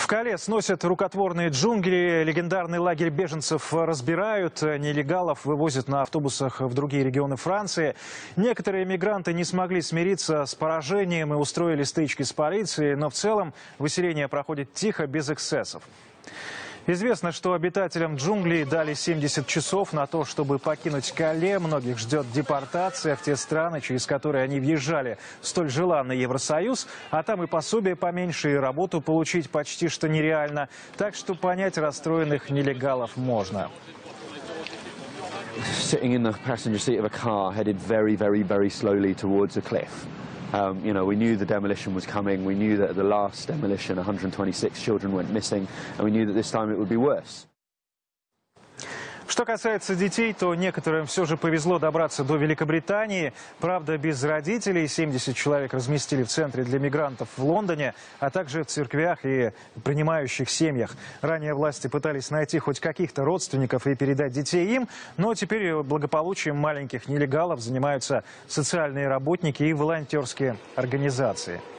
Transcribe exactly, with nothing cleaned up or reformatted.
В Кале сносят рукотворные джунгли, легендарный лагерь беженцев разбирают, нелегалов вывозят на автобусах в другие регионы Франции. Некоторые мигранты не смогли смириться с поражением и устроили стычки с полицией, но в целом выселение проходит тихо, без эксцессов. Известно, что обитателям джунглей дали семьдесят часов на то, чтобы покинуть Кале. Многих ждет депортация в те страны, через которые они въезжали в столь желанный Евросоюз. А там и пособие поменьше, и работу получить почти что нереально. Так что понять расстроенных нелегалов можно. Sitting in the passenger seat of a car headed very, very, very slowly towards a cliff. Um, you know, we knew the demolition was coming. We knew that at the last demolition, one hundred twenty-six children went missing, and we knew that this time it would be worse. Что касается детей, то некоторым все же повезло добраться до Великобритании. Правда, без родителей. семьдесят человек разместили в центре для мигрантов в Лондоне, а также в церквях и принимающих семьях. Ранее власти пытались найти хоть каких-то родственников и передать детей им, но теперь благополучием маленьких нелегалов занимаются социальные работники и волонтерские организации.